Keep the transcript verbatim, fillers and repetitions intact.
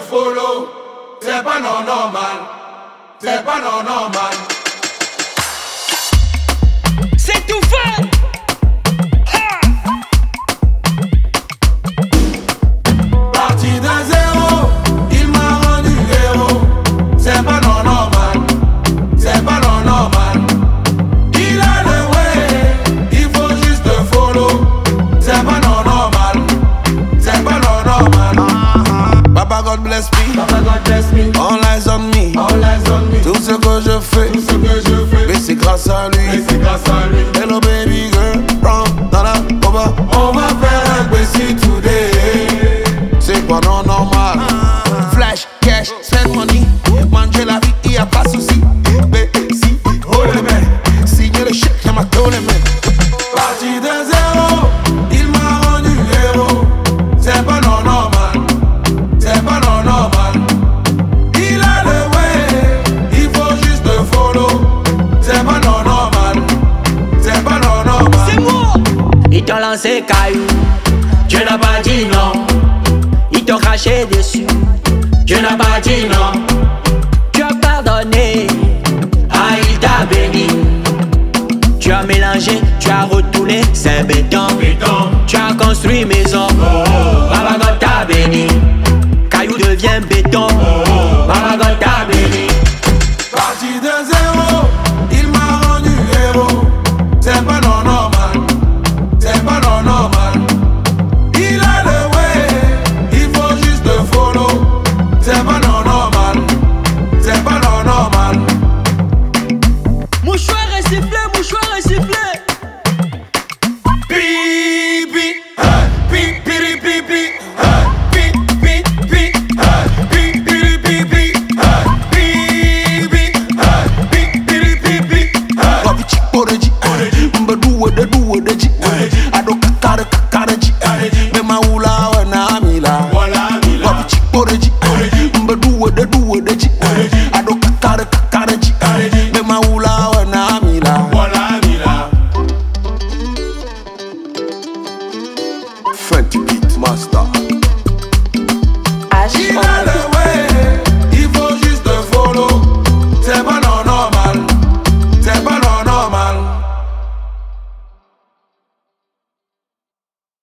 follow. C'est pas non normal. C'est pas non normal. C'est tout fait. Parti de zéro, il m'a rendu héros. C'est pas non normal. C'est pas non normal. Il a le way, il faut juste follow. C'est pas non normal. C'est pas non normal. Papa God bless me. Papa God bless me. All eyes on me. All eyes on me. Tout ce que je fais, Tout ce que je fais, mais c'est grâce à lui. mais c'est grâce à lui. Hello baby girl, rentre dans la boba. On va faire un Bessie today. C'est pas non normal. Flash, cash, spend money. Manger la vie, y a pas souci. Bessie, oh les mains. Signer le chèque, y'a ma tôle les mains. Parti de zéro, il m'a rendu héros. C'est pas non normal. C'est pas non normal. Il a le way, il faut juste follow. C'est pas non normal. C'est pas non normal. C'est moi. Ils t'ont lancé caillou, Dieu n'a pas dit non. Ils t'ont craché dessus, Dieu n'a pas dit non. Tu as pardonné, ah il t'a béni. Tu as mélangé, tu as retourné, c'est béton. Béton. Tu as construit maison, Papa God t'a béni. Caillou devient béton, Papa God t'a béni. Parti de zéro, il m'a rendu héros. C'est pas non normal. C'est pas non normal. Il a le way, il faut juste follow. C'est pas non normal. C'est pas non normal. Mouchoir et sifflet, mouchoir et sifflet. Pipi, pi pi pi pi, pi pi pi, pi pi pi pi, pi pi pi pi pi. Wabichi oreji, mbadu wede du wedeji, ado kakare kakare ji, me maula wana mila. Wabichi oreji, mbadu wede du wedeji, ado kakare kakare ji, me maula wana mila. Fenty Beat Master. H.